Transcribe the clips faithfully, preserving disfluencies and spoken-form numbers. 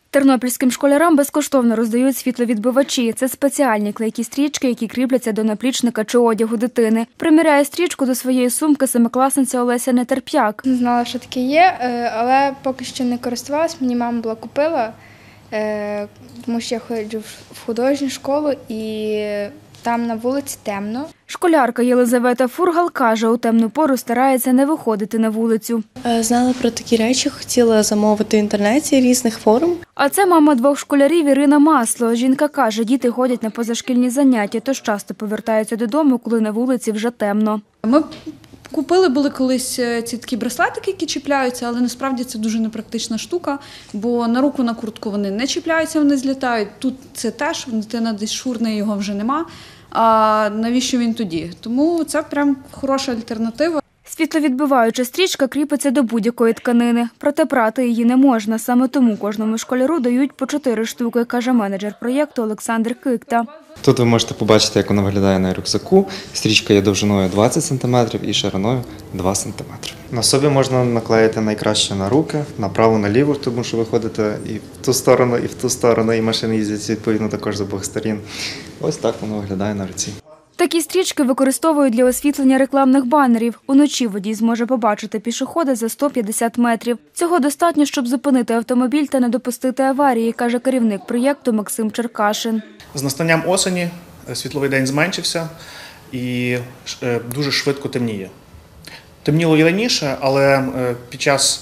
Тернопільським школярам безкоштовно роздають світловідбивачі. Це спеціальні клейкі стрічки, які кріпляться до наплічника чи одягу дитини. Приміряє стрічку до своєї сумки семикласниця Олеся Нетерп'як. Не знала, що таке є, але поки що не користувалась. Мені мама була купила, тому що я ходжу в художню школу і там на вулиці темно. Школярка Єлизавета Фургал каже, у темну пору старається не виходити на вулицю. Знала про такі речі, хотіла замовити в інтернеті різних форм. А це мама двох школярів Ірина Масло. Жінка каже, діти ходять на позашкільні заняття, тож часто повертаються додому, коли на вулиці вже темно. Ми купили були колись ці такі браслетики, які чіпляються, але насправді це дуже непрактична штука, бо на руку, на куртку вони не чіпляються, вони злітають. Тут це теж, дитина десь шурне, його вже нема. А навіщо він тоді? Тому це прям хороша альтернатива. Світловідбиваюча стрічка кріпиться до будь-якої тканини. Проте прати її не можна. Саме тому кожному школяру дають по чотири штуки, каже менеджер проєкту Олександр Кикта. Тут ви можете побачити, як вона виглядає на рюкзаку. Стрічка є довжиною двадцять сантиметрів і шириною два сантиметри. На собі можна наклеїти найкраще на руки, на праву, на ліву, тому що ви ходите і в ту сторону, і в ту сторону, і машини їздять відповідно також з обох сторін. Ось так воно виглядає на руці. Такі стрічки використовують для освітлення рекламних банерів. Уночі водій зможе побачити пішохода за сто п'ятдесят метрів. Цього достатньо, щоб зупинити автомобіль та не допустити аварії, каже керівник проєкту Максим Черкашин. З настанням осені світловий день зменшився і дуже швидко темніє. Темніло і раніше, але під час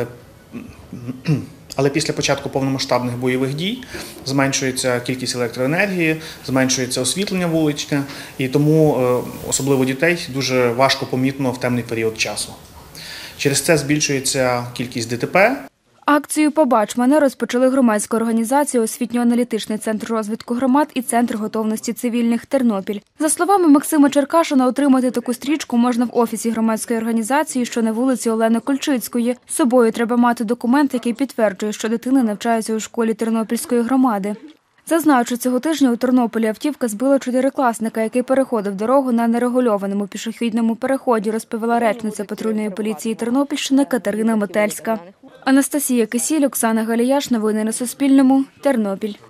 Але після початку повномасштабних бойових дій зменшується кількість електроенергії, зменшується освітлення вуличне, і тому особливо дітей дуже важко помітно в темний період часу. Через це збільшується кількість ДТП. Акцію «Побач мене» розпочали громадська організація «Освітньо-аналітичний центр розвитку громад» і Центр готовності цивільних «Тернопіль». За словами Максима Черкашина, отримати таку стрічку можна в офісі громадської організації, що на вулиці Олени Кульчицької. З собою треба мати документ, який підтверджує, що дитина навчається у школі Тернопільської громади. Зазначу, цього тижня у Тернополі автівка збила чотирикласника, який переходив дорогу на нерегульованому пішохідному переході, розповіла речниця патрульної поліції Тернопільщини Катерина Метельська. Анастасія Кисіль, Оксана Галіяш. Новини на Суспільному. Тернопіль.